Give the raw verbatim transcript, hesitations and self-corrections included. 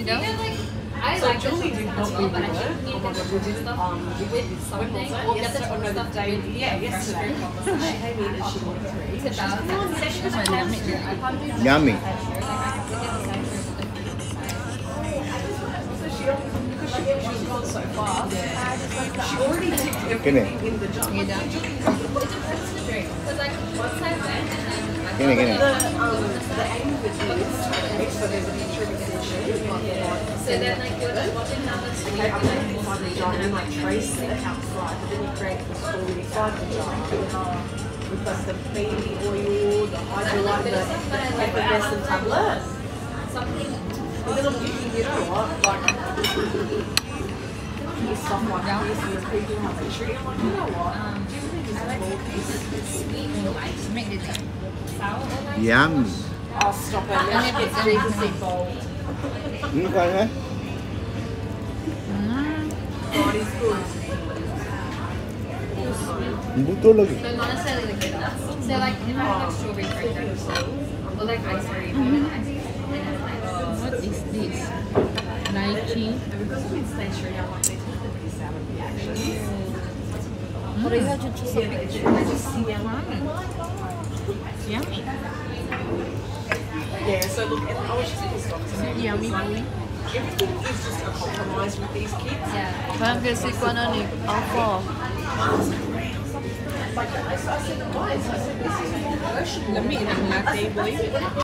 Yeah. I so like Julie did not well, but I think oh my god, we did stuff um, we did something. Well, yes, the oh, no, the day, yeah, yesterday. Yummy. So she, because she, she's gone so fast, she already ticked everything in the jump. You done? Because like once I went and then Get it, get it. the um the aim of it is okay, so there's a picture of extension. So then like you're just watching how the Okay, I'm going to find the jar and then like trace it outside, but then you create the story inside the jar. With like the baby oil, the hydrolyte, the effervescent tablet. something. And then I'm thinking, you know what, like, this stuff like this and the people how they treat it, I'm like, you know what, do you really just have all pieces sweet and light? Make it sour. Yum. I'll stop it, and then she gets deeply bold. Ini kan eh? God is good. Betul lagi. So not necessarily the glitter. So like if I have like strawberry fragrance or like ice cream. What is this? Lychee. And because we've been staying straight out, like, they took the pretty sour reactions. Korea just so Yeah, big. they just see them. Yummy. Yeah, so look, and I was just in this doctor. Yummy. Everything is just a compromise with these kids. Yeah. Parang kasi ko na ni ako. Like, I said, guys, I said, this is a version. Lamig ng latte boy.